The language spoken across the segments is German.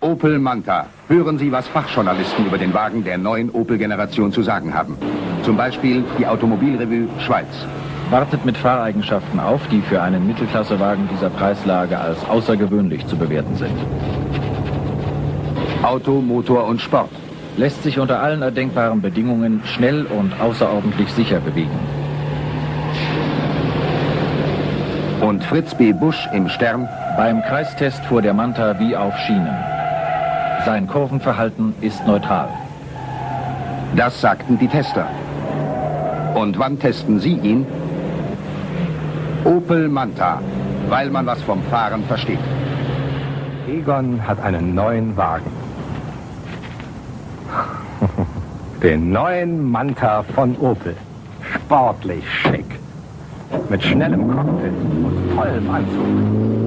Opel Manta. Hören Sie, was Fachjournalisten über den Wagen der neuen Opel-Generation zu sagen haben. Zum Beispiel die Automobilrevue Schweiz. Wartet mit Fahreigenschaften auf, die für einen Mittelklassewagen dieser Preislage als außergewöhnlich zu bewerten sind. Auto, Motor und Sport. Lässt sich unter allen erdenkbaren Bedingungen schnell und außerordentlich sicher bewegen. Und Fritz B. Busch im Stern. Beim Kreistest fuhr der Manta wie auf Schienen. Sein Kurvenverhalten ist neutral. Das sagten die Tester. Und wann testen Sie ihn? Opel Manta, weil man was vom Fahren versteht. Egon hat einen neuen Wagen. Den neuen Manta von Opel. Sportlich schick. Mit schnellem Cockpit und tollem Anzug.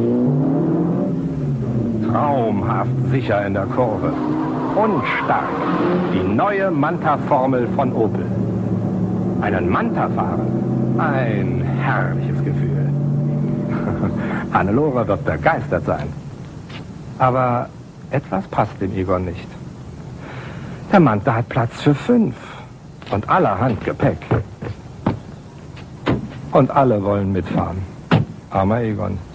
Traumhaft sicher in der Kurve. Und stark. Die neue Manta-Formel von Opel. Einen Manta fahren. Ein herrliches Gefühl. Hannelore wird begeistert sein. Aber etwas passt dem Egon nicht. Der Manta hat Platz für 5. Und allerhand Gepäck. Und alle wollen mitfahren. Armer Egon.